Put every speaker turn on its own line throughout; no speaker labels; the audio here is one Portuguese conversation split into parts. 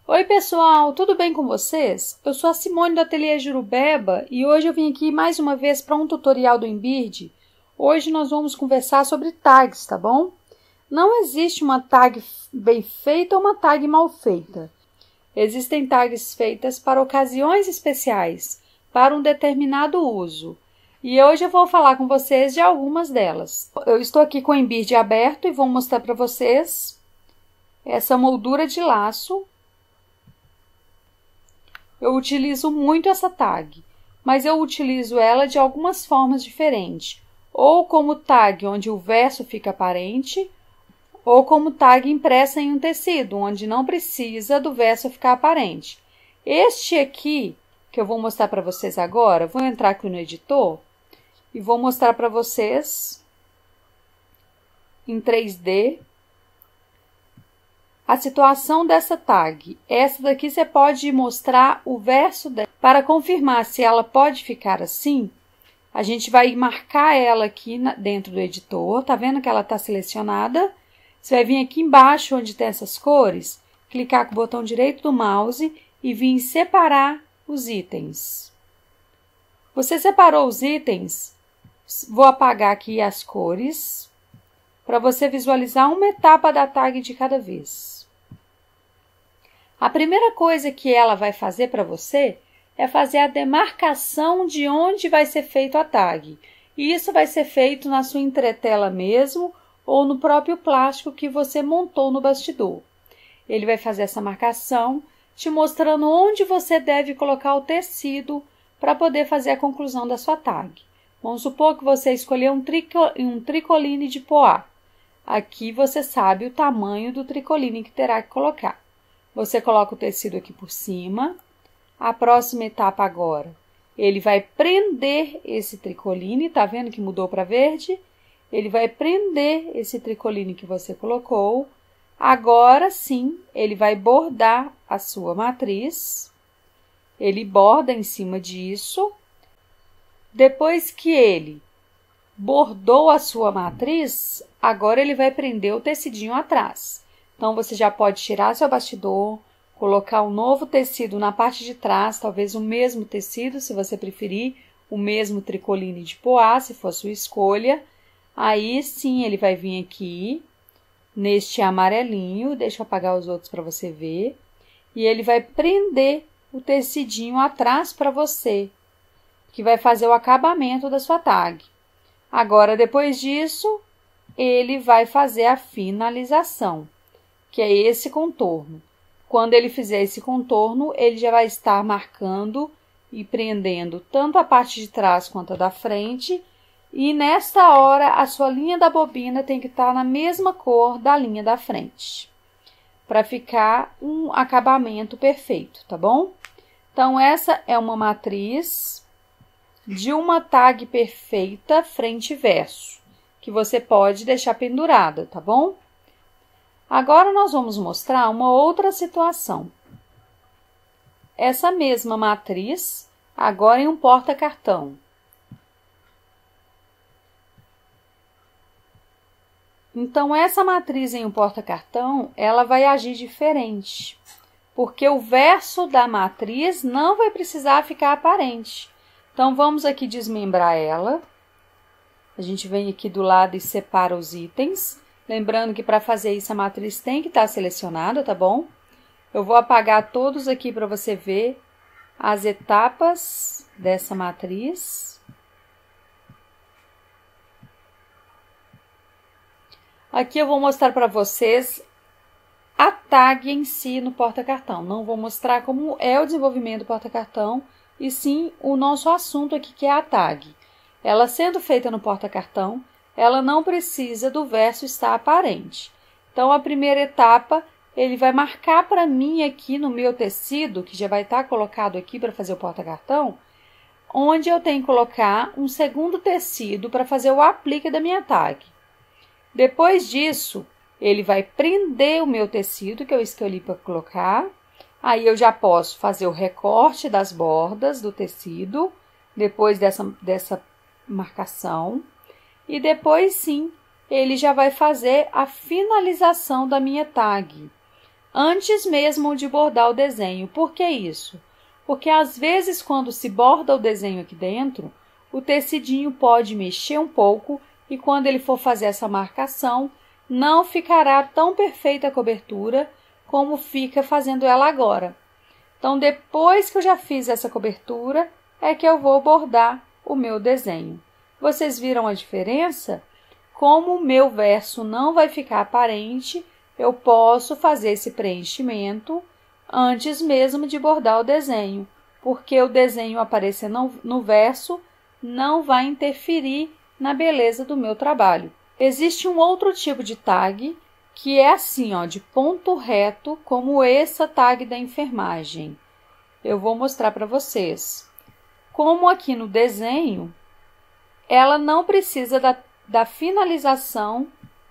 Oi pessoal, tudo bem com vocês? Eu sou a Simone do Ateliê Jurubeba e hoje eu vim aqui mais uma vez para um tutorial do Embird. Hoje nós vamos conversar sobre tags, tá bom? Não existe uma tag bem feita ou uma tag mal feita. Existem tags feitas para ocasiões especiais, para um determinado uso. E hoje eu vou falar com vocês de algumas delas. Eu estou aqui com o Embird aberto e vou mostrar para vocês essa moldura de laço. Eu utilizo muito essa tag, mas eu utilizo ela de algumas formas diferentes. Ou como tag onde o verso fica aparente, ou como tag impressa em um tecido, onde não precisa do verso ficar aparente. Este aqui, que eu vou mostrar para vocês agora, vou entrar aqui no editor e vou mostrar para vocês em 3D a situação dessa tag. Essa daqui você pode mostrar o verso dela. Para confirmar se ela pode ficar assim, a gente vai marcar ela aqui dentro do editor. Tá vendo que ela está selecionada? Você vai vir aqui embaixo onde tem essas cores, clicar com o botão direito do mouse e vir em separar os itens. Você separou os itens? Vou apagar aqui as cores para você visualizar uma etapa da tag de cada vez. A primeira coisa que ela vai fazer para você é fazer a demarcação de onde vai ser feito a tag. E isso vai ser feito na sua entretela mesmo ou no próprio plástico que você montou no bastidor. Ele vai fazer essa marcação, te mostrando onde você deve colocar o tecido para poder fazer a conclusão da sua tag. Vamos supor que você escolheu um tricoline de poá. Aqui você sabe o tamanho do tricoline que terá que colocar. Você coloca o tecido aqui por cima. A próxima etapa agora, ele vai prender esse tricoline, tá vendo que mudou para verde? Ele vai prender esse tricoline que você colocou. Agora sim, ele vai bordar a sua matriz. Ele borda em cima disso. Depois que ele bordou a sua matriz, agora ele vai prender o tecidinho atrás. Então, você já pode tirar seu bastidor, colocar um novo tecido na parte de trás, talvez o mesmo tecido, se você preferir, o mesmo tricoline de poá, se for sua escolha. Aí, sim, ele vai vir aqui, neste amarelinho, deixa eu apagar os outros para você ver, e ele vai prender o tecidinho atrás para você, que vai fazer o acabamento da sua tag. Agora, depois disso, ele vai fazer a finalização, que é esse contorno. Quando ele fizer esse contorno, ele já vai estar marcando e prendendo tanto a parte de trás quanto a da frente. E nesta hora, a sua linha da bobina tem que estar na mesma cor da linha da frente, para ficar um acabamento perfeito, tá bom? Então, essa é uma matriz de uma tag perfeita frente e verso, que você pode deixar pendurada, tá bom? Agora, nós vamos mostrar uma outra situação. Essa mesma matriz, agora em um porta-cartão. Então, essa matriz em um porta-cartão, ela vai agir diferente, porque o verso da matriz não vai precisar ficar aparente. Então, vamos aqui desmembrar ela. A gente vem aqui do lado e separa os itens. Lembrando que para fazer isso a matriz tem que estar selecionada, tá bom? Eu vou apagar todos aqui para você ver as etapas dessa matriz. Aqui eu vou mostrar para vocês a tag em si no porta-cartão. Não vou mostrar como é o desenvolvimento do porta-cartão, e sim o nosso assunto aqui, que é a tag. Ela sendo feita no porta-cartão, ela não precisa do verso estar aparente. Então, a primeira etapa, ele vai marcar para mim aqui no meu tecido, que já vai estar colocado aqui para fazer o porta-cartão, onde eu tenho que colocar um segundo tecido para fazer o aplique da minha tag. Depois disso, ele vai prender o meu tecido que eu escolhi para colocar. Aí, eu já posso fazer o recorte das bordas do tecido, depois dessa marcação. E depois, sim, ele já vai fazer a finalização da minha tag. antes mesmo de bordar o desenho. Por que isso? Porque às vezes quando se borda o desenho aqui dentro, o tecidinho pode mexer um pouco e quando ele for fazer essa marcação, não ficará tão perfeita a cobertura como fica fazendo ela agora. Então, depois que eu já fiz essa cobertura, é que eu vou bordar o meu desenho. Vocês viram a diferença? Como o meu verso não vai ficar aparente, eu posso fazer esse preenchimento antes mesmo de bordar o desenho, porque o desenho aparecer no verso não vai interferir na beleza do meu trabalho. Existe um outro tipo de tag que é assim, ó, de ponto reto, como essa tag da enfermagem. Eu vou mostrar para vocês. Como aqui no desenho, ela não precisa da finalização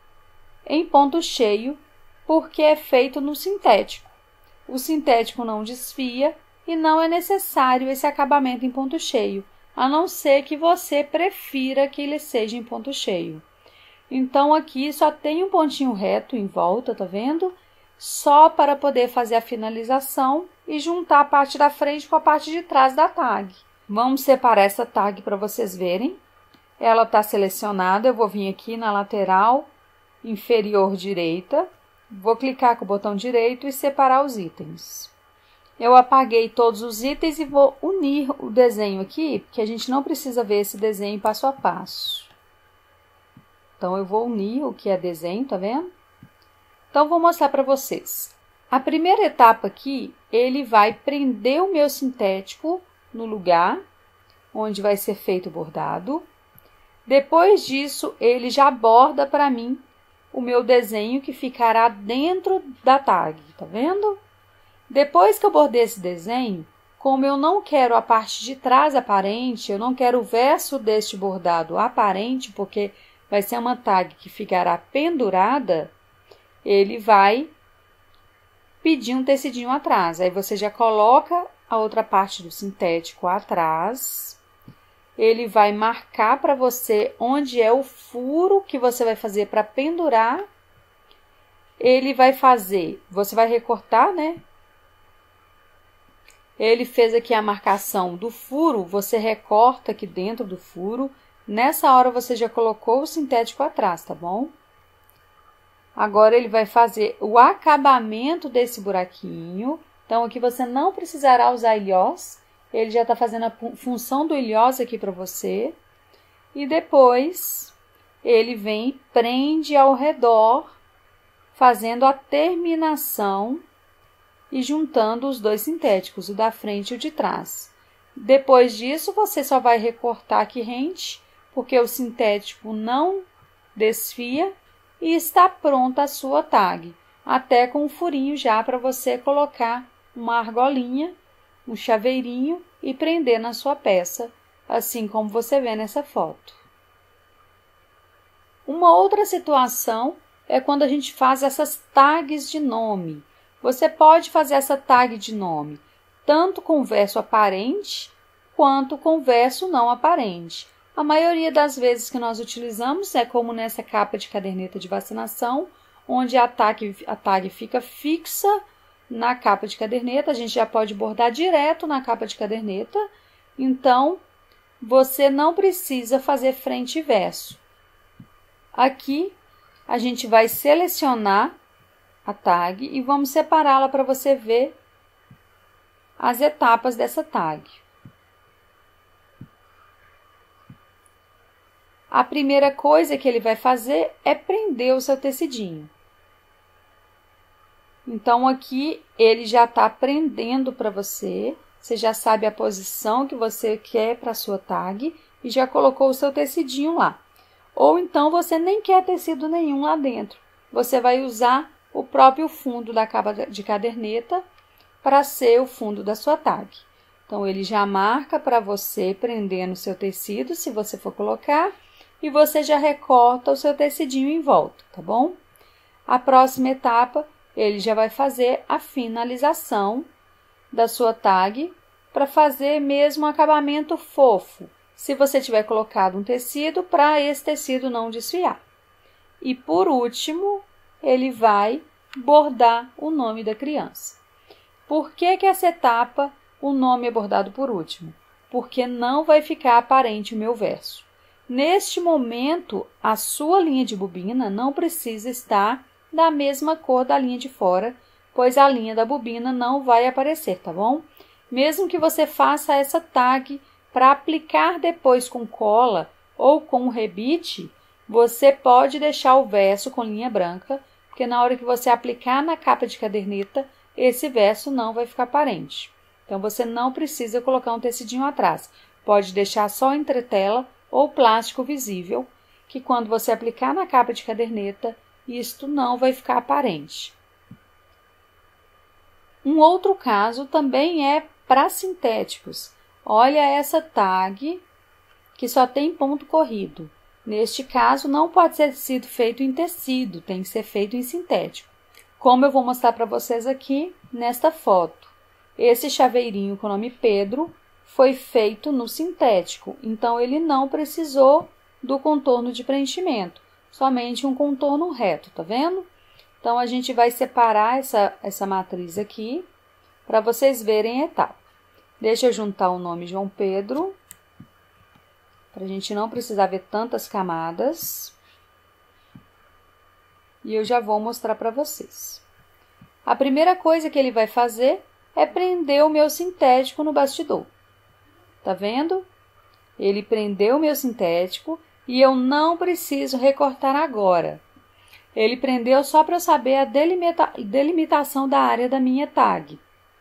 em ponto cheio, porque é feito no sintético. O sintético não desfia e não é necessário esse acabamento em ponto cheio, a não ser que você prefira que ele seja em ponto cheio. Então, aqui só tem um pontinho reto em volta, tá vendo? Só para poder fazer a finalização e juntar a parte da frente com a parte de trás da tag. Vamos separar essa tag para vocês verem. Ela está selecionada, eu vou vir aqui na lateral inferior direita, vou clicar com o botão direito e separar os itens. Eu apaguei todos os itens e vou unir o desenho aqui, porque a gente não precisa ver esse desenho passo a passo. Então, eu vou unir o que é desenho, tá vendo? Então, vou mostrar para vocês. A primeira etapa aqui, ele vai prender o meu sintético no lugar onde vai ser feito o bordado. Depois disso, ele já borda para mim o meu desenho que ficará dentro da tag, tá vendo? Depois que eu bordei esse desenho, como eu não quero a parte de trás aparente, eu não quero o verso deste bordado aparente, porque vai ser uma tag que ficará pendurada, ele vai pedir um tecidinho atrás. Aí você já coloca a outra parte do sintético atrás. Ele vai marcar para você onde é o furo que você vai fazer para pendurar. Ele vai fazer, você vai recortar, né? Ele fez aqui a marcação do furo, você recorta aqui dentro do furo. Nessa hora, você já colocou o sintético atrás, tá bom? Agora, ele vai fazer o acabamento desse buraquinho. Então, aqui você não precisará usar ilhós. Ele já está fazendo a função do ilhós aqui para você. E depois, ele vem, prende ao redor, fazendo a terminação e juntando os dois sintéticos, o da frente e o de trás. Depois disso, você só vai recortar aqui rente, porque o sintético não desfia e está pronta a sua tag, até com um furinho já para você colocar uma argolinha, um chaveirinho e prender na sua peça, assim como você vê nessa foto. Uma outra situação é quando a gente faz essas tags de nome. Você pode fazer essa tag de nome tanto com verso aparente quanto com verso não aparente. A maioria das vezes que nós utilizamos é como nessa capa de caderneta de vacinação, onde a tag fica fixa na capa de caderneta. A gente já pode bordar direto na capa de caderneta, então você não precisa fazer frente e verso. Aqui a gente vai selecionar a tag e vamos separá-la para você ver as etapas dessa tag. A primeira coisa que ele vai fazer é prender o seu tecidinho. Então, aqui ele já está prendendo para você. Você já sabe a posição que você quer para a sua tag e já colocou o seu tecidinho lá. Ou então, você nem quer tecido nenhum lá dentro. Você vai usar o próprio fundo da capa de caderneta para ser o fundo da sua tag. Então, ele já marca para você prendendo o seu tecido, se você for colocar, e você já recorta o seu tecidinho em volta, tá bom? A próxima etapa, ele já vai fazer a finalização da sua tag para fazer mesmo um acabamento fofo, se você tiver colocado um tecido, para esse tecido não desfiar. E por último, ele vai bordar o nome da criança. Por que que essa etapa o nome é bordado por último? Porque não vai ficar aparente o meu verso. Neste momento, a sua linha de bobina não precisa estar da mesma cor da linha de fora, pois a linha da bobina não vai aparecer, tá bom? Mesmo que você faça essa tag para aplicar depois com cola ou com rebite, você pode deixar o verso com linha branca, porque na hora que você aplicar na capa de caderneta, esse verso não vai ficar aparente. Então, você não precisa colocar um tecidinho atrás. Pode deixar só entretela ou plástico visível, que quando você aplicar na capa de caderneta, isto não vai ficar aparente. Um outro caso também é para sintéticos. Olha essa tag que só tem ponto corrido. Neste caso, não pode ser sido feito em tecido, tem que ser feito em sintético. Como eu vou mostrar para vocês aqui nesta foto. Esse chaveirinho com o nome Pedro foi feito no sintético, então ele não precisou do contorno de preenchimento, somente um contorno reto, tá vendo? Então, a gente vai separar essa matriz aqui para vocês verem a etapa. Deixa eu juntar o nome João Pedro, para a gente não precisar ver tantas camadas. E eu já vou mostrar para vocês. A primeira coisa que ele vai fazer é prender o meu sintético no bastidor. Tá vendo? Ele prendeu o meu sintético e eu não preciso recortar agora. Ele prendeu só para eu saber a delimitação da área da minha tag.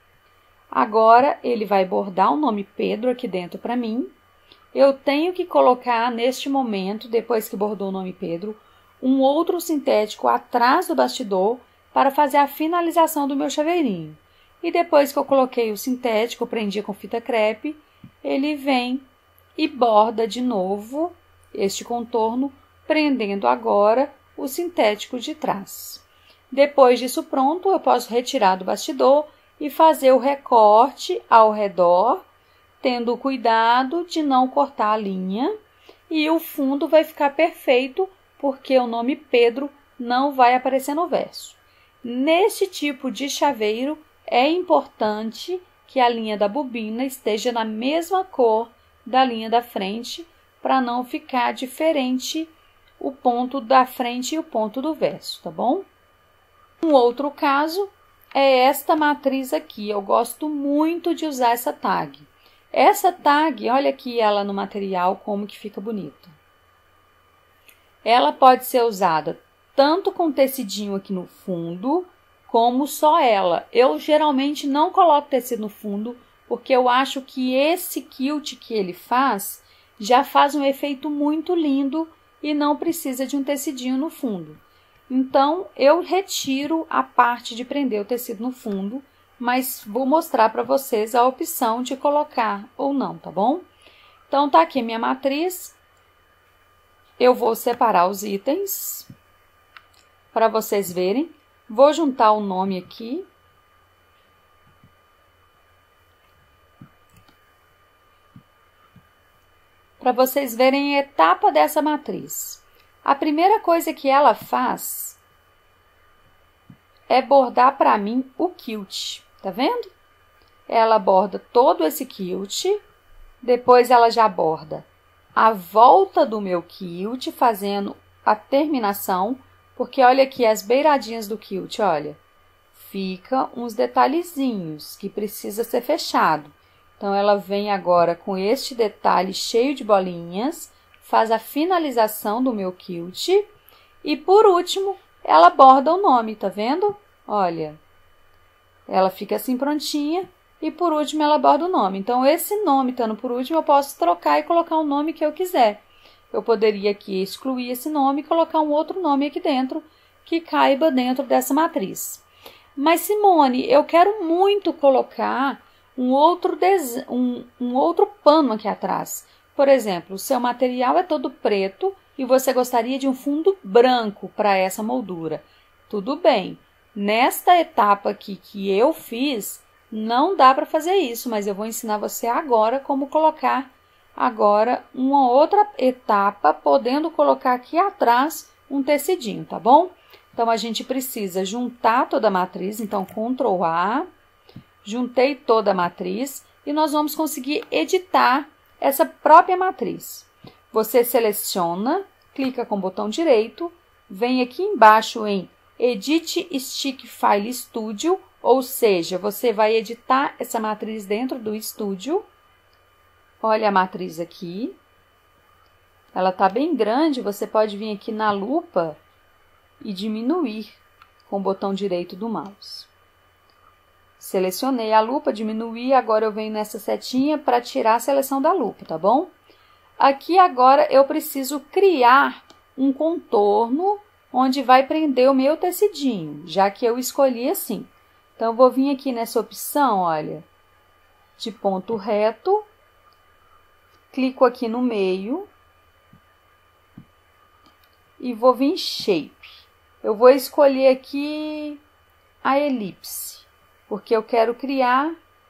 Agora, ele vai bordar o nome Pedro aqui dentro para mim. Eu tenho que colocar neste momento, depois que bordou o nome Pedro, um outro sintético atrás do bastidor para fazer a finalização do meu chaveirinho. E depois que eu coloquei o sintético, prendi com fita crepe, ele vem e borda de novo este contorno, prendendo agora o sintético de trás. Depois disso pronto, eu posso retirar do bastidor e fazer o recorte ao redor, tendo cuidado de não cortar a linha, e o fundo vai ficar perfeito, porque o nome Pedro não vai aparecer no verso. Neste tipo de chaveiro, é importante que a linha da bobina esteja na mesma cor da linha da frente, para não ficar diferente o ponto da frente e o ponto do verso, tá bom? Um outro caso é esta matriz aqui. Eu gosto muito de usar essa tag. Essa tag, olha aqui ela no material, como que fica bonito. Ela pode ser usada tanto com tecidinho aqui no fundo, como só ela. Eu geralmente não coloco tecido no fundo, porque eu acho que esse quilt que ele faz, já faz um efeito muito lindo e não precisa de um tecidinho no fundo. Então, eu retiro a parte de prender o tecido no fundo, mas vou mostrar para vocês a opção de colocar ou não, tá bom? Então, tá aqui minha matriz. Eu vou separar os itens para vocês verem. Vou juntar o nome aqui. Para vocês verem a etapa dessa matriz. A primeira coisa que ela faz é bordar para mim o quilt, tá vendo? Ela borda todo esse quilt, depois ela já borda a volta do meu quilt, fazendo a terminação, porque olha aqui as beiradinhas do quilt, olha, fica uns detalhezinhos que precisa ser fechado. Então, ela vem agora com este detalhe cheio de bolinhas, faz a finalização do meu quilt e, por último, ela borda o nome, tá vendo? Olha, ela fica assim prontinha e, por último, ela borda o nome. Então, esse nome estando por último, eu posso trocar e colocar o nome que eu quiser. Eu poderia aqui excluir esse nome e colocar um outro nome aqui dentro que caiba dentro dessa matriz. Mas, Simone, eu quero muito colocar um outro pano aqui atrás. Por exemplo, o seu material é todo preto e você gostaria de um fundo branco para essa moldura. Tudo bem. Nesta etapa aqui que eu fiz, não dá para fazer isso, mas eu vou ensinar você agora como colocar agora uma outra etapa, podendo colocar aqui atrás um tecidinho, tá bom? Então, a gente precisa juntar toda a matriz. Então, Ctrl A, juntei toda a matriz e nós vamos conseguir editar essa própria matriz. Você seleciona, clica com o botão direito, vem aqui embaixo em Edit Stick File Studio, ou seja, você vai editar essa matriz dentro do Studio. Olha a matriz aqui. Ela está bem grande, você pode vir aqui na lupa e diminuir com o botão direito do mouse. Selecionei a lupa, diminuí, agora eu venho nessa setinha para tirar a seleção da lupa, tá bom? Aqui agora eu preciso criar um contorno onde vai prender o meu tecidinho, já que eu escolhi assim. Então, eu vou vir aqui nessa opção, olha, de ponto reto, clico aqui no meio e vou vir em Shape. Eu vou escolher aqui a elipse, porque eu quero criar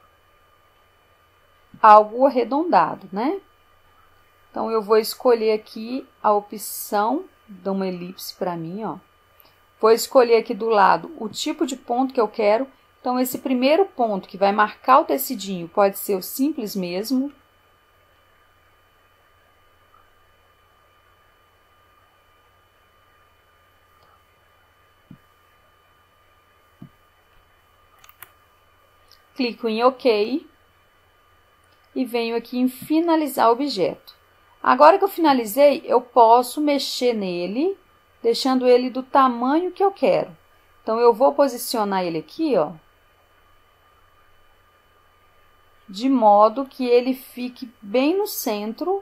algo arredondado, né? Então, eu vou escolher aqui a opção de uma elipse para mim, ó. Vou escolher aqui do lado o tipo de ponto que eu quero. Então, esse primeiro ponto que vai marcar o tecidinho pode ser o simples mesmo. Clico em OK e venho aqui em finalizar o objeto. Agora que eu finalizei, eu posso mexer nele, deixando ele do tamanho que eu quero. Então, eu vou posicionar ele aqui, ó, de modo que ele fique bem no centro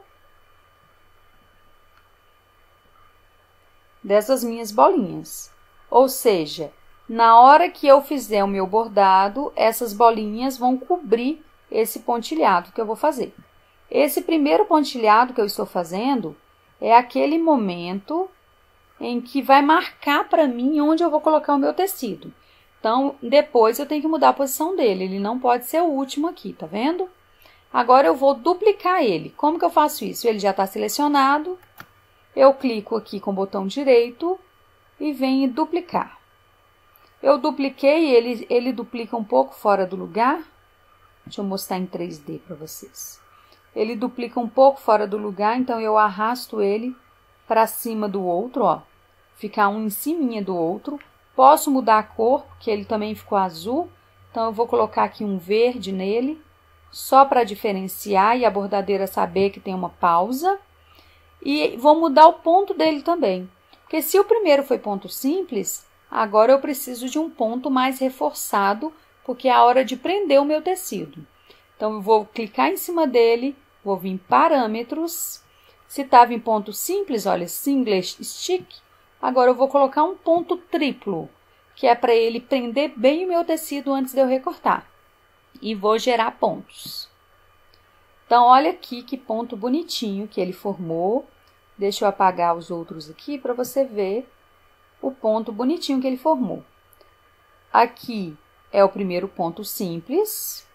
dessas minhas bolinhas. Ou seja, na hora que eu fizer o meu bordado, essas bolinhas vão cobrir esse pontilhado que eu vou fazer. Esse primeiro pontilhado que eu estou fazendo é aquele momento em que vai marcar para mim onde eu vou colocar o meu tecido. Então, depois eu tenho que mudar a posição dele, ele não pode ser o último aqui, tá vendo? Agora eu vou duplicar ele. Como que eu faço isso? Ele já está selecionado, eu clico aqui com o botão direito e venho em duplicar. Eu dupliquei, ele duplica um pouco fora do lugar. Deixa eu mostrar em 3D para vocês. Ele duplica um pouco fora do lugar, então eu arrasto ele para cima do outro, ó. Ficar um em cima do outro. Posso mudar a cor, porque ele também ficou azul. Então, eu vou colocar aqui um verde nele, só para diferenciar e a bordadeira saber que tem uma pausa. E vou mudar o ponto dele também. Porque se o primeiro foi ponto simples, agora eu preciso de um ponto mais reforçado, porque é a hora de prender o meu tecido. Então, eu vou clicar em cima dele, vou vir em parâmetros. Se estava em ponto simples, olha, Single Stick, agora eu vou colocar um ponto triplo, que é para ele prender bem o meu tecido antes de eu recortar. E vou gerar pontos. Então, olha aqui que ponto bonitinho que ele formou. Deixa eu apagar os outros aqui para você ver o ponto bonitinho que ele formou. Aqui é o primeiro ponto simples.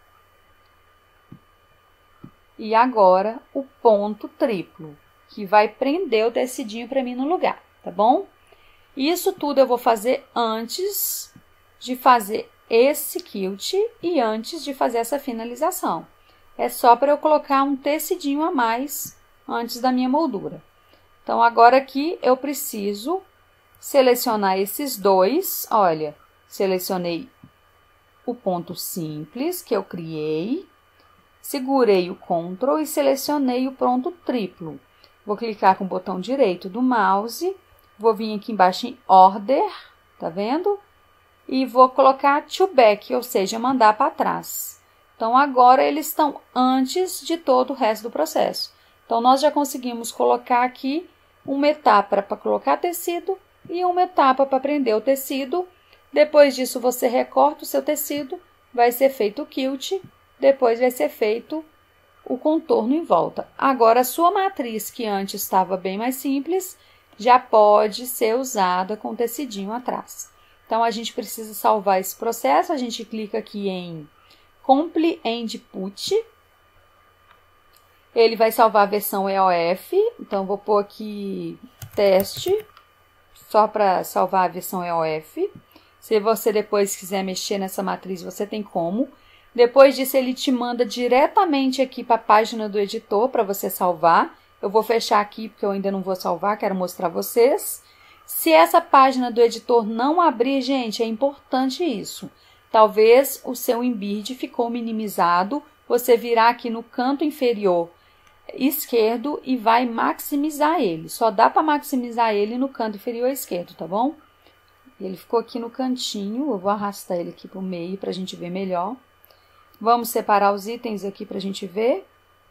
E agora o ponto triplo, que vai prender o tecidinho para mim no lugar, tá bom? Isso tudo eu vou fazer antes de fazer esse quilt e antes de fazer essa finalização. É só para eu colocar um tecidinho a mais antes da minha moldura. Então, agora aqui eu preciso selecionar esses dois. Olha, selecionei o ponto simples que eu criei, segurei o Ctrl e selecionei o ponto triplo. Vou clicar com o botão direito do mouse, vou vir aqui embaixo em Order, tá vendo? E vou colocar To Back, ou seja, mandar para trás. Então, agora eles estão antes de todo o resto do processo. Então, nós já conseguimos colocar aqui uma etapa para colocar tecido e uma etapa para prender o tecido. Depois disso, você recorta o seu tecido, vai ser feito o quilt, depois vai ser feito o contorno em volta. Agora, a sua matriz, que antes estava bem mais simples, já pode ser usada com tecidinho atrás. Então, a gente precisa salvar esse processo, a gente clica aqui em Compile and Put. Ele vai salvar a versão EOF, então vou pôr aqui teste só para salvar a versão EOF. Se você depois quiser mexer nessa matriz, você tem como. Depois disso, ele te manda diretamente aqui para a página do editor para você salvar. Eu vou fechar aqui porque eu ainda não vou salvar, quero mostrar a vocês. Se essa página do editor não abrir, gente, é importante isso. Talvez o seu Embed ficou minimizado, você virá aqui no canto inferior esquerdo e vai maximizar ele. Só dá para maximizar ele no canto inferior esquerdo, tá bom? Ele ficou aqui no cantinho, eu vou arrastar ele aqui para o meio para a gente ver melhor. Vamos separar os itens aqui para a gente ver.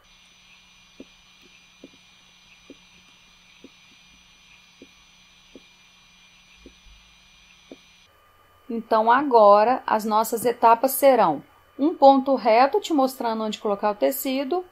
Então, agora, as nossas etapas serão um ponto reto, te mostrando onde colocar o tecido.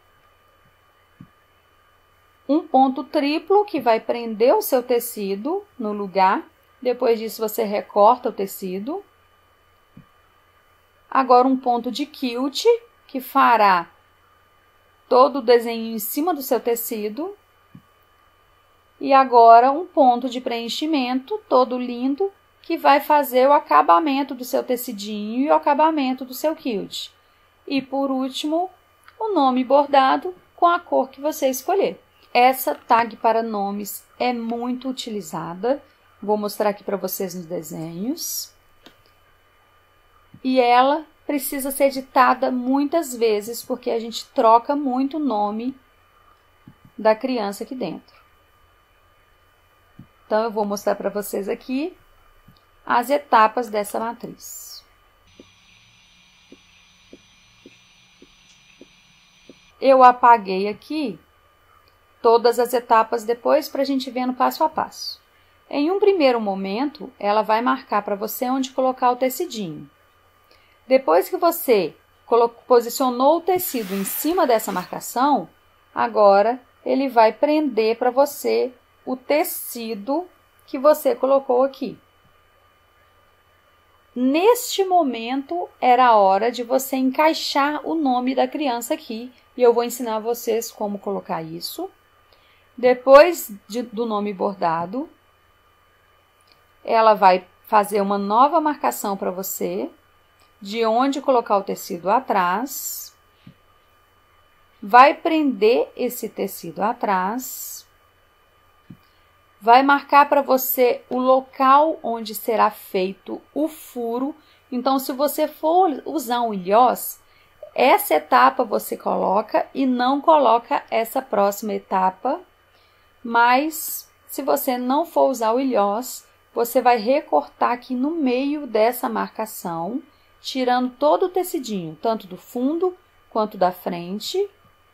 Um ponto triplo, que vai prender o seu tecido no lugar. Depois disso, você recorta o tecido. Agora, um ponto de quilt, que fará todo o desenho em cima do seu tecido. E agora, um ponto de preenchimento, todo lindo, que vai fazer o acabamento do seu tecidinho e o acabamento do seu quilt. E, por último, o nome bordado com a cor que você escolher. Essa tag para nomes é muito utilizada. Vou mostrar aqui para vocês nos desenhos. E ela precisa ser editada muitas vezes, porque a gente troca muito o nome da criança aqui dentro. Então, eu vou mostrar para vocês aqui as etapas dessa matriz. Eu apaguei aqui todas as etapas depois para a gente ver no passo a passo. Em um primeiro momento, ela vai marcar para você onde colocar o tecidinho. Depois que você posicionou o tecido em cima dessa marcação, agora ele vai prender para você o tecido que você colocou aqui. Neste momento, era a hora de você encaixar o nome da criança aqui, e eu vou ensinar vocês como colocar isso. Depois do nome bordado, ela vai fazer uma nova marcação para você, de onde colocar o tecido atrás, vai prender esse tecido atrás, vai marcar para você o local onde será feito o furo. Então, se você for usar um ilhós, essa etapa você coloca e não coloca essa próxima etapa. Mas, se você não for usar o ilhós, você vai recortar aqui no meio dessa marcação, tirando todo o tecidinho, tanto do fundo quanto da frente.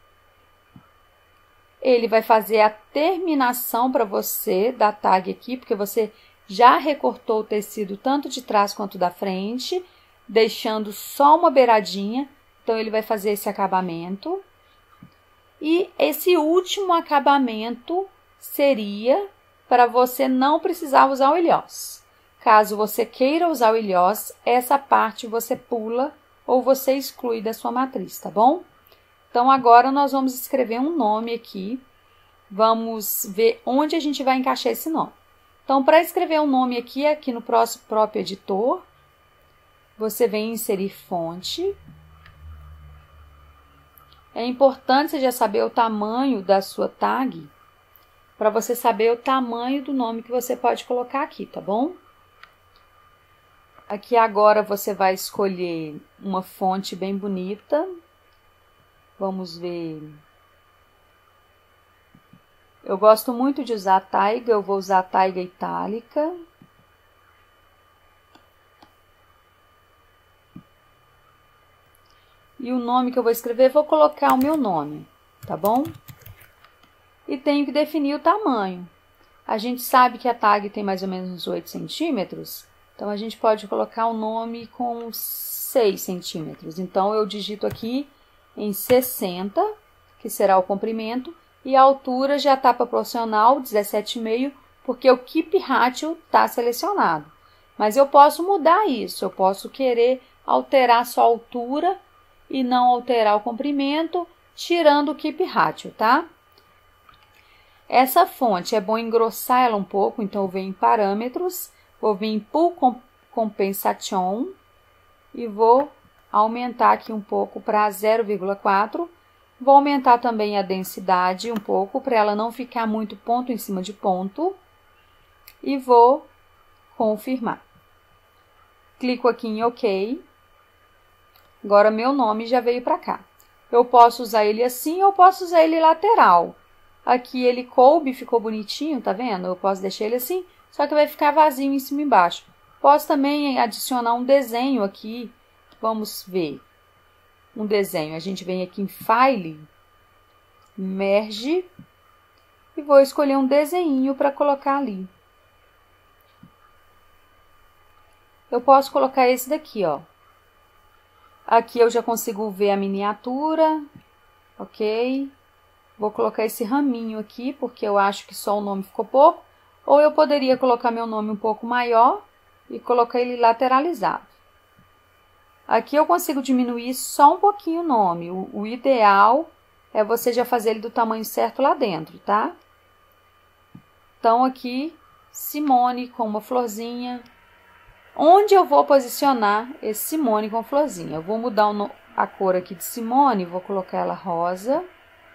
Ele vai fazer a terminação para você da tag aqui, porque você já recortou o tecido tanto de trás quanto da frente, deixando só uma beiradinha. Então, ele vai fazer esse acabamento. E esse último acabamento seria para você não precisar usar o ilhós. Caso você queira usar o ilhós, essa parte você pula ou você exclui da sua matriz, tá bom? Então, agora nós vamos escrever um nome aqui. Vamos ver onde a gente vai encaixar esse nome. Então, para escrever um nome aqui no próprio editor, você vem em inserir fonte. É importante você já saber o tamanho da sua tag, para você saber o tamanho do nome que você pode colocar aqui, tá bom? Aqui agora você vai escolher uma fonte bem bonita. Vamos ver. Eu gosto muito de usar a Taiga, eu vou usar a Taiga Itálica. E o nome que eu vou escrever, vou colocar o meu nome, tá bom? E tenho que definir o tamanho. A gente sabe que a tag tem mais ou menos uns 8 centímetros, então a gente pode colocar o nome com 6 centímetros. Então, eu digito aqui em 60, que será o comprimento, e a altura já está proporcional, 17,5, porque o Keep Ratio está selecionado. Mas eu posso mudar isso, eu posso querer alterar só a altura e não alterar o comprimento, tirando o Keep Ratio, tá? Essa fonte é bom engrossar ela um pouco, então eu venho em parâmetros, vou vir em Pool Compensation e vou aumentar aqui um pouco para 0,4. Vou aumentar também a densidade um pouco para ela não ficar muito ponto em cima de ponto e vou confirmar. Clico aqui em OK. Agora meu nome já veio para cá. Eu posso usar ele assim ou posso usar ele lateral. Aqui ele coube, ficou bonitinho, tá vendo? Eu posso deixar ele assim, só que vai ficar vazio em cima e embaixo. Posso também adicionar um desenho aqui. Vamos ver. Um desenho. A gente vem aqui em File, Merge, e vou escolher um desenho para colocar ali. Eu posso colocar esse daqui, ó. Aqui eu já consigo ver a miniatura, ok? Vou colocar esse raminho aqui, porque eu acho que só o nome ficou pouco. Ou eu poderia colocar meu nome um pouco maior e colocar ele lateralizado. Aqui eu consigo diminuir só um pouquinho o nome. O ideal é você já fazer ele do tamanho certo lá dentro, tá? Então aqui, Simone com uma florzinha. Onde eu vou posicionar esse Simone com florzinha? Eu vou mudar a cor aqui de Simone, vou colocar ela rosa.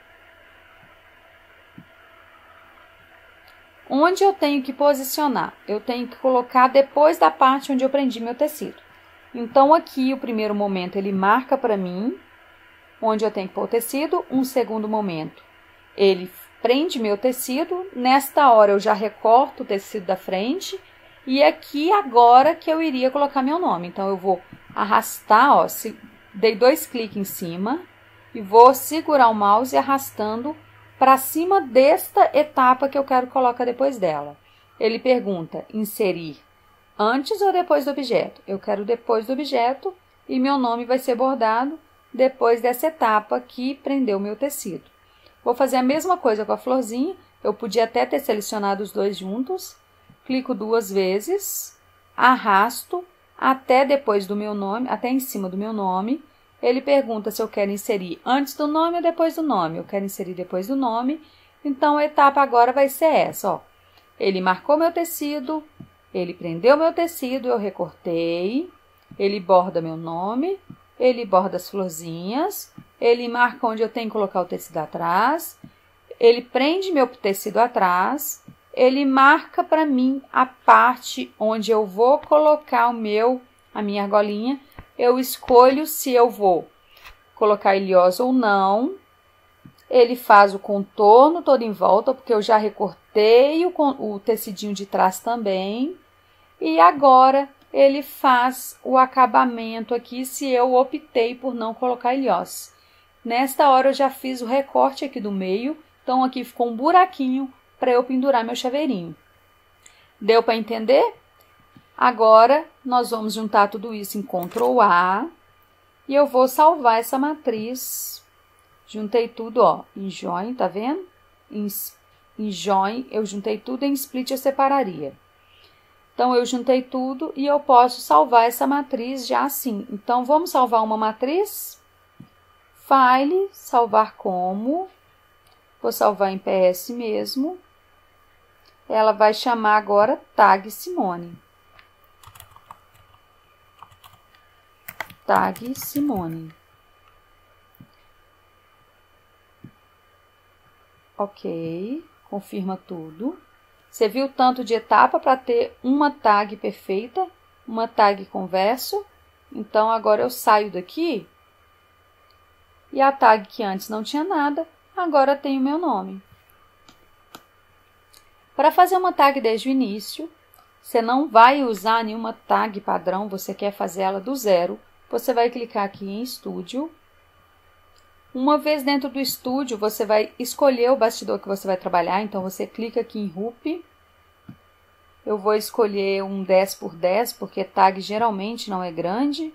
Onde eu tenho que posicionar? Eu tenho que colocar depois da parte onde eu prendi meu tecido. Então, aqui, o primeiro momento, ele marca para mim onde eu tenho que pôr o tecido. Um segundo momento, ele prende meu tecido. Nesta hora, eu já recorto o tecido da frente. E aqui, agora, que eu iria colocar meu nome. Então, eu vou arrastar, ó, dei 2 cliques em cima. E vou segurar o mouse arrastando para cima desta etapa que eu quero colocar depois dela. Ele pergunta, inserir antes ou depois do objeto? Eu quero depois do objeto e meu nome vai ser bordado depois dessa etapa que prendeu o meu tecido. Vou fazer a mesma coisa com a florzinha. Eu podia até ter selecionado os dois juntos. Clico 2 vezes, arrasto até depois do meu nome, até em cima do meu nome. Ele pergunta se eu quero inserir antes do nome ou depois do nome. Eu quero inserir depois do nome. Então, a etapa agora vai ser essa, ó. Ele marcou meu tecido, ele prendeu meu tecido, eu recortei. Ele borda meu nome, ele borda as florzinhas, ele marca onde eu tenho que colocar o tecido atrás, ele prende meu tecido atrás, ele marca para mim a parte onde eu vou colocar a minha argolinha. Eu escolho se eu vou colocar ilhosa ou não. Ele faz o contorno todo em volta, porque eu já recortei o tecidinho de trás também. E agora ele faz o acabamento aqui, se eu optei por não colocar ilhós. Nesta hora eu já fiz o recorte aqui do meio, então aqui ficou um buraquinho para eu pendurar meu chaveirinho. Deu para entender? Agora, nós vamos juntar tudo isso em Ctrl A e eu vou salvar essa matriz. Juntei tudo, ó, em Join, tá vendo? Em Join, eu juntei tudo, em Split eu separaria. Então, eu juntei tudo e eu posso salvar essa matriz já assim. Então, vamos salvar uma matriz. File, salvar como. Vou salvar em PS mesmo. Ela vai chamar agora Tag Simone. Tag Simone. Ok, confirma tudo. Você viu o tanto de etapa para ter uma tag perfeita, uma tag com verso. Então, agora eu saio daqui e a tag que antes não tinha nada, agora tem o meu nome. Para fazer uma tag desde o início, você não vai usar nenhuma tag padrão, você quer fazer ela do zero. Você vai clicar aqui em Studio. Uma vez dentro do Studio, você vai escolher o bastidor que você vai trabalhar. Então, você clica aqui em Hoop. Eu vou escolher um 10 por 10, porque tag geralmente não é grande.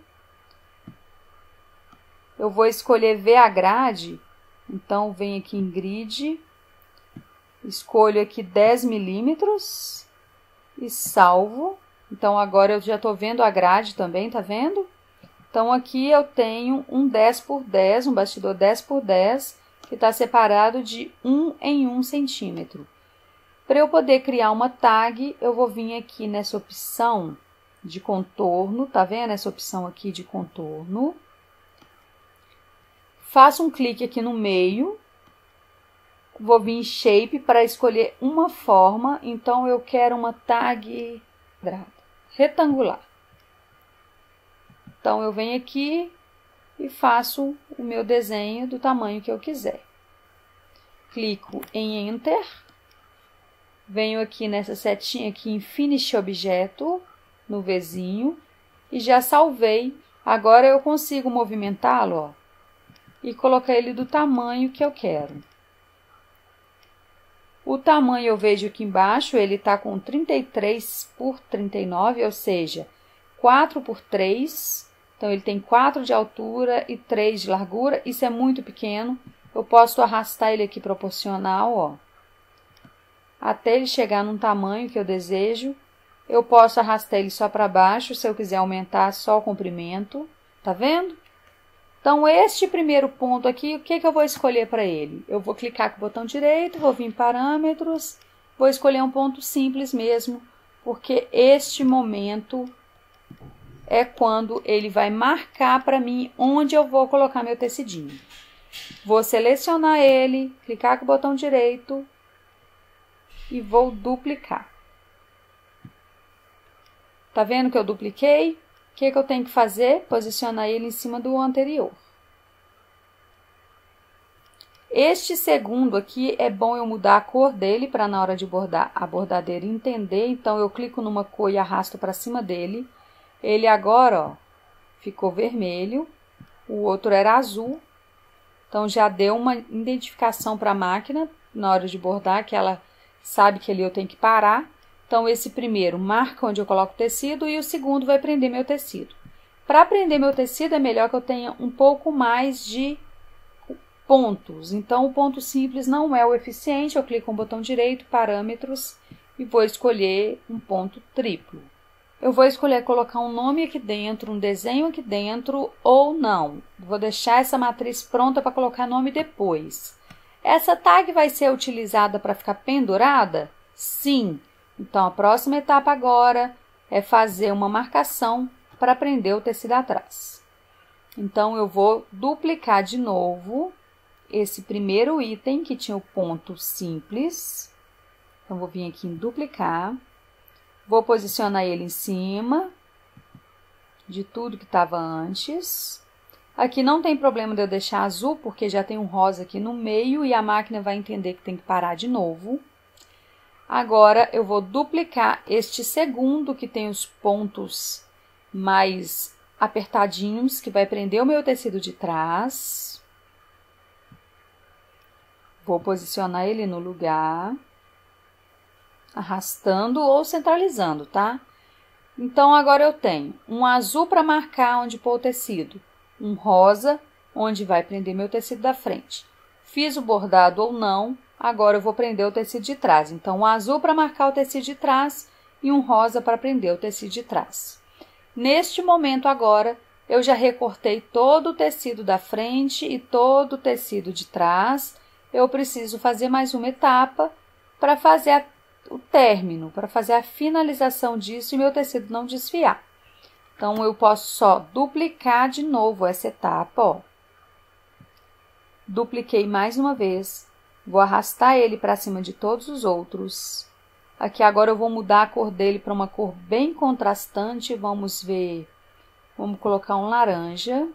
Eu vou escolher ver a grade. Então, venho aqui em Grid. Escolho aqui 10 milímetros. E salvo. Então, agora eu já estou vendo a grade também, tá vendo? Então, aqui eu tenho um 10 por 10, um bastidor 10 por 10, que está separado de 1 em 1 centímetro. Para eu poder criar uma tag, eu vou vir aqui nessa opção de contorno, tá vendo essa opção aqui de contorno? Faço um clique aqui no meio, vou vir em Shape para escolher uma forma, então eu quero uma tag retangular. Então, eu venho aqui e faço o meu desenho do tamanho que eu quiser. Clico em Enter, venho aqui nessa setinha aqui em Finish Objeto, no Vzinho, e já salvei. Agora eu consigo movimentá-lo, ó, e colocar ele do tamanho que eu quero. O tamanho eu vejo aqui embaixo, ele tá com 33 por 39, ou seja, 4 por 3. Então, ele tem 4 de altura e 3 de largura. Isso é muito pequeno. Eu posso arrastar ele aqui proporcional, ó, até ele chegar num tamanho que eu desejo. Eu posso arrastar ele só para baixo, se eu quiser aumentar só o comprimento. Tá vendo? Então, este primeiro ponto aqui, o que eu vou escolher para ele? Eu vou clicar com o botão direito, vou vir em Parâmetros, vou escolher um ponto simples mesmo, porque este momento é quando ele vai marcar para mim onde eu vou colocar meu tecidinho. Vou selecionar ele, clicar com o botão direito e vou duplicar. Tá vendo que eu dupliquei? O que eu tenho que fazer? Posicionar ele em cima do anterior. Este segundo aqui é bom eu mudar a cor dele para na hora de bordar a bordadeira entender. Então, eu clico numa cor e arrasto para cima dele. Ele agora, ó, ficou vermelho. O outro era azul. Então, já deu uma identificação para a máquina na hora de bordar, que ela sabe que ali eu tenho que parar. Então, esse primeiro marca onde eu coloco o tecido e o segundo vai prender meu tecido. Para prender meu tecido, é melhor que eu tenha um pouco mais de pontos. Então, o ponto simples não é o eficiente. Eu clico no botão direito, Parâmetros, e vou escolher um ponto triplo. Eu vou escolher colocar um nome aqui dentro, um desenho aqui dentro, ou não. Vou deixar essa matriz pronta para colocar nome depois. Essa tag vai ser utilizada para ficar pendurada? Sim. Então, a próxima etapa agora é fazer uma marcação para prender o tecido atrás. Então, eu vou duplicar de novo esse primeiro item que tinha o ponto simples. Então, vou vir aqui em duplicar. Vou posicionar ele em cima de tudo que estava antes. Aqui não tem problema de eu deixar azul, porque já tem um rosa aqui no meio e a máquina vai entender que tem que parar de novo. Agora, eu vou duplicar este segundo, que tem os pontos mais apertadinhos, que vai prender o meu tecido de trás. Vou posicionar ele no lugar, arrastando ou centralizando, tá? Então, agora eu tenho um azul para marcar onde pôr o tecido, um rosa, onde vai prender meu tecido da frente. Fiz o bordado ou não, agora eu vou prender o tecido de trás. Então, um azul para marcar o tecido de trás e um rosa para prender o tecido de trás. Neste momento agora, eu já recortei todo o tecido da frente e todo o tecido de trás. Eu preciso fazer mais uma etapa para fazer o término, para fazer a finalização disso e meu tecido não desfiar. Então, eu posso só duplicar de novo essa etapa, ó. Dupliquei mais uma vez, vou arrastar ele para cima de todos os outros. Aqui agora eu vou mudar a cor dele para uma cor bem contrastante, vamos ver, vamos colocar um laranja.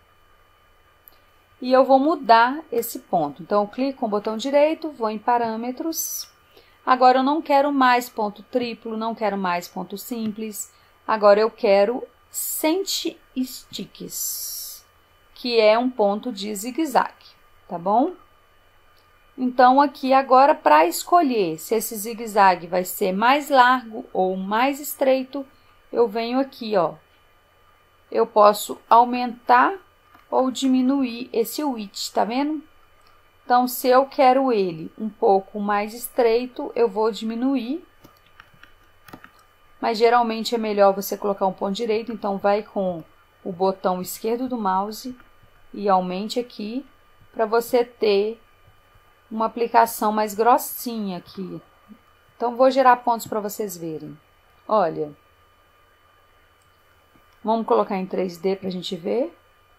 E eu vou mudar esse ponto. Então, eu clico com o botão direito, vou em Parâmetros. Agora, eu não quero mais ponto triplo, não quero mais ponto simples. Agora, eu quero Centi Sticks, que é um ponto de zigue-zague, tá bom? Então, aqui agora, para escolher se esse zigue-zague vai ser mais largo ou mais estreito, eu venho aqui, ó. Eu posso aumentar ou diminuir esse width, tá vendo? Então, se eu quero ele um pouco mais estreito, eu vou diminuir. Mas, geralmente, é melhor você colocar um ponto direito. Então, vai com o botão esquerdo do mouse e aumente aqui para você ter uma aplicação mais grossinha aqui. Então, vou gerar pontos para vocês verem. Olha. Vamos colocar em 3D para a gente ver.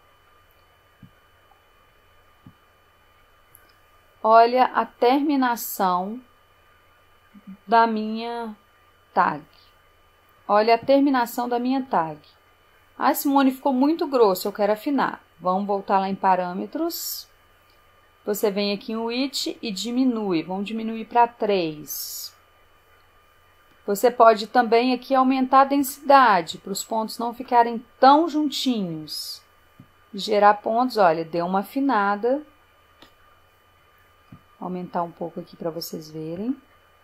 Olha a terminação da minha tag. Olha a terminação da minha tag. Ah, Simone, ficou muito grosso, eu quero afinar. Vamos voltar lá em parâmetros. Você vem aqui em width e diminui. Vamos diminuir para 3. Você pode também aqui aumentar a densidade, para os pontos não ficarem tão juntinhos. Gerar pontos, olha, deu uma afinada. Aumentar um pouco aqui para vocês verem.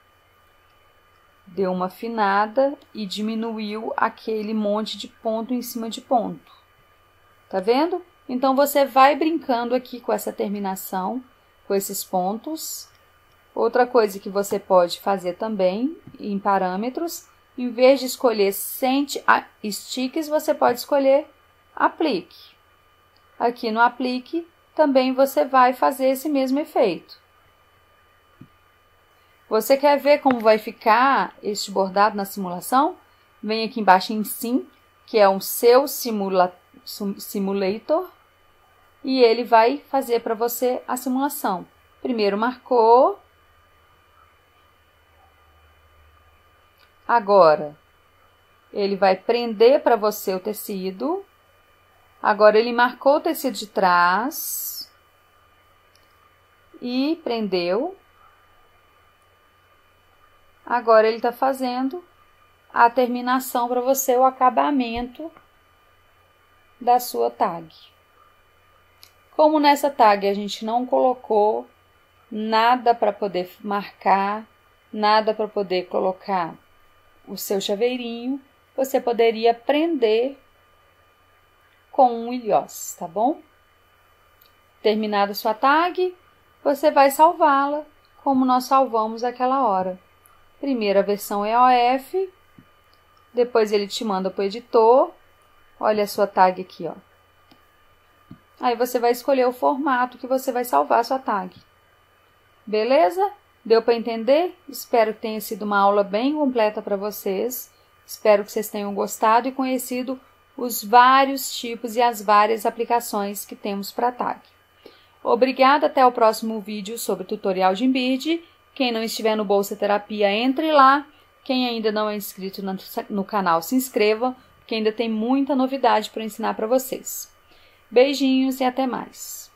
Deu uma afinada e diminuiu aquele monte de ponto em cima de ponto. Tá vendo? Então, você vai brincando aqui com essa terminação, com esses pontos. Outra coisa que você pode fazer também, em parâmetros, em vez de escolher Send Sticks, você pode escolher Aplique. Aqui no Aplique, também você vai fazer esse mesmo efeito. Você quer ver como vai ficar este bordado na simulação? Vem aqui embaixo em Sim, que é o seu simulator, e ele vai fazer para você a simulação. Primeiro marcou. Agora, ele vai prender para você o tecido. Agora, ele marcou o tecido de trás e prendeu. Agora, ele está fazendo a terminação para você, o acabamento da sua tag. Como nessa tag a gente não colocou nada para poder marcar, nada para poder colocar o seu chaveirinho, você poderia prender com um ilhós, tá bom? Terminada sua tag, você vai salvá-la como nós salvamos aquela hora. Primeira versão EOF, depois ele te manda para o editor. Olha a sua tag aqui, ó. Aí você vai escolher o formato que você vai salvar a sua tag. Beleza? Deu para entender? Espero que tenha sido uma aula bem completa para vocês. Espero que vocês tenham gostado e conhecido os vários tipos e as várias aplicações que temos para tag. Obrigada, até o próximo vídeo sobre tutorial de Embird. Quem não estiver no Bolsa Terapia, entre lá. Quem ainda não é inscrito no canal, se inscreva, porque ainda tem muita novidade para ensinar para vocês. Beijinhos e até mais!